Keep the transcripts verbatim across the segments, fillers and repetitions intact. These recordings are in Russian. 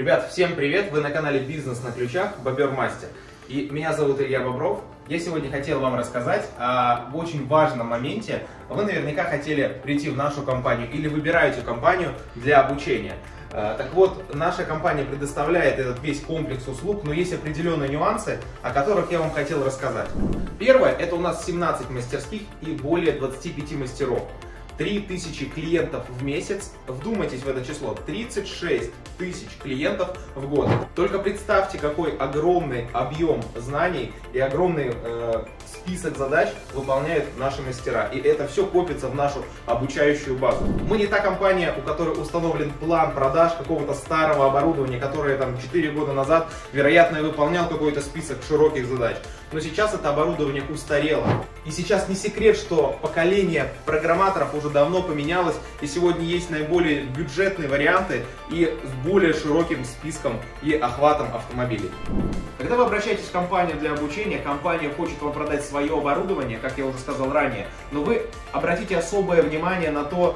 Ребят, всем привет! Вы на канале Бизнес на ключах, Бобер Мастер. И меня зовут Илья Бобров. Я сегодня хотел вам рассказать о очень важном моменте. Вы наверняка хотели прийти в нашу компанию или выбираете компанию для обучения. Так вот, наша компания предоставляет этот весь комплекс услуг, но есть определенные нюансы, о которых я вам хотел рассказать. Первое, это у нас семнадцать мастерских и более двадцати пяти мастеров. три тысячи клиентов в месяц, вдумайтесь в это число, тридцать шесть тысяч клиентов в год. Только представьте, какой огромный объем знаний и огромный э, список задач выполняют наши мастера. И это все копится в нашу обучающую базу. Мы не та компания, у которой установлен план продаж какого-то старого оборудования, которое там четыре года назад, вероятно, и выполнял какой-то список широких задач. Но сейчас это оборудование устарело. И сейчас не секрет, что поколение программаторов уже давно поменялось, и сегодня есть наиболее бюджетные варианты и с более широким списком и охватом автомобилей. Когда вы обращаетесь в компанию для обучения, компания хочет вам продать свое оборудование, как я уже сказал ранее, но вы обратите особое внимание на то,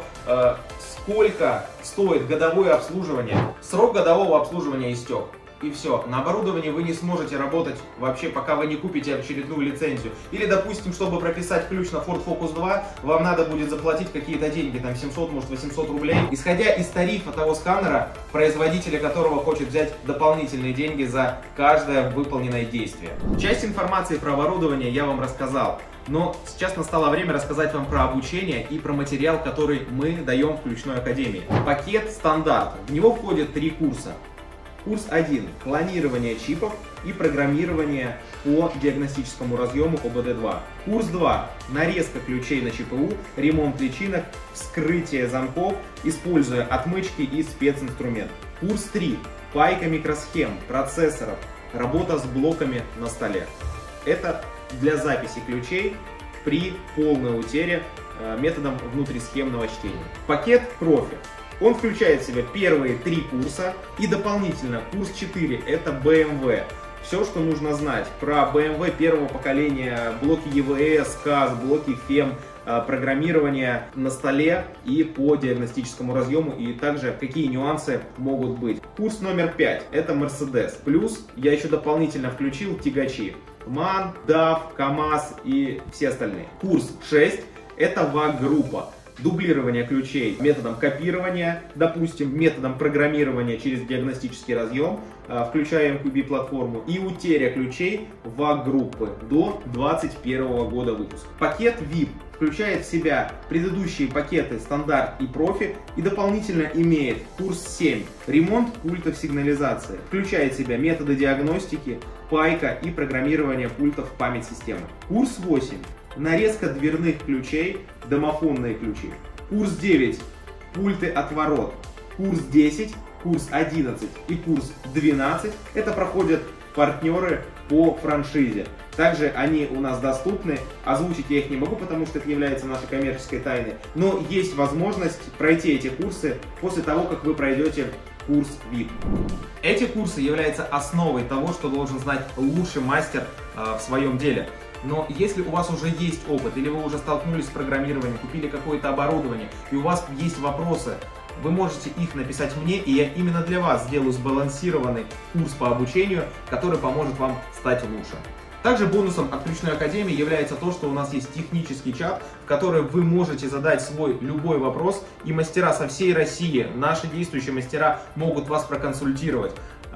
сколько стоит годовое обслуживание. Срок годового обслуживания истек. И все, на оборудовании вы не сможете работать вообще, пока вы не купите очередную лицензию. Или, допустим, чтобы прописать ключ на Ford Focus два, вам надо будет заплатить какие-то деньги, там семьсот, может восемьсот рублей. Исходя из тарифа того сканера, производителя которого хочет взять дополнительные деньги за каждое выполненное действие. Часть информации про оборудование я вам рассказал. Но сейчас настало время рассказать вам про обучение и про материал, который мы даем в Ключной Академии. Пакет стандарт. В него входят три курса. Курс один. Клонирование чипов и программирование по диагностическому разъему о бэ дэ два. Курс два. Нарезка ключей на че пэ у, ремонт личинок, вскрытие замков, используя отмычки и специнструмент. Курс три. Пайка микросхем, процессоров, работа с блоками на столе. Это для записи ключей при полной утере методом внутрисхемного чтения. Пакет профи. Он включает в себя первые три курса и дополнительно курс четыре, это бэ эм вэ. Все, что нужно знать про бэ эм вэ первого поколения, блоки е вэ эс, каз, блоки фем, программирование на столе и по диагностическому разъему, и также какие нюансы могут быть. Курс номер пять, это Мерседес. Плюс я еще дополнительно включил тягачи. МАН, даф, КамАЗ и все остальные. Курс шесть, это ВАГ-группа. Дублирование ключей методом копирования, допустим, методом программирования через диагностический разъем, включая эм кью би-платформу, и утеря ключей ВАГ-группы до двадцать первого года выпуска. Пакет ви ай пи включает в себя предыдущие пакеты стандарт и профи и дополнительно имеет курс семь ремонт пультов сигнализации. Включает в себя методы диагностики, пайка и программирование пультов в память системы. Курс восемь нарезка дверных ключей, домофонные ключи. Курс девять пульты от ворот. Курс десять, курс одиннадцать и курс двенадцать это проходят партнеры по франшизе. Также они у нас доступны, озвучить я их не могу, потому что это является нашей коммерческой тайной, но есть возможность пройти эти курсы после того, как вы пройдете курс ви ай пи. Эти курсы являются основой того, что должен знать лучший мастер э, в своем деле. Но если у вас уже есть опыт, или вы уже столкнулись с программированием, купили какое-то оборудование, и у вас есть вопросы, вы можете их написать мне, и я именно для вас сделаю сбалансированный курс по обучению, который поможет вам стать лучше. Также бонусом от Ключной Академии является то, что у нас есть технический чат, в который вы можете задать свой любой вопрос, и мастера со всей России, наши действующие мастера, могут вас проконсультировать.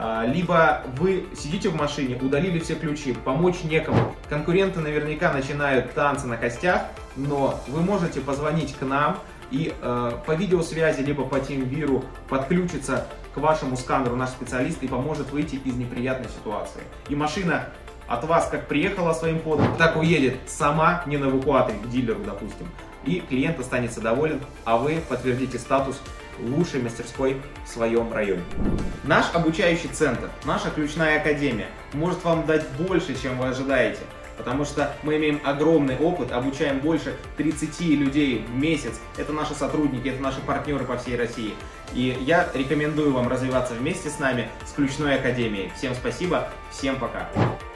Либо вы сидите в машине, удалили все ключи, помочь некому. Конкуренты наверняка начинают танцы на костях, но вы можете позвонить к нам и э, по видеосвязи, либо по TeamViewer подключиться к вашему сканеру наш специалист и поможет выйти из неприятной ситуации. И машина от вас как приехала своим ходом, так уедет сама, не на эвакуаторе, к дилеру, допустим. И клиент останется доволен, а вы подтвердите статус лучшей мастерской в своем районе. Наш обучающий центр, наша Ключная Академия может вам дать больше, чем вы ожидаете, потому что мы имеем огромный опыт, обучаем больше тридцати людей в месяц. Это наши сотрудники, это наши партнеры по всей России. И я рекомендую вам развиваться вместе с нами, с Ключной Академией. Всем спасибо, всем пока!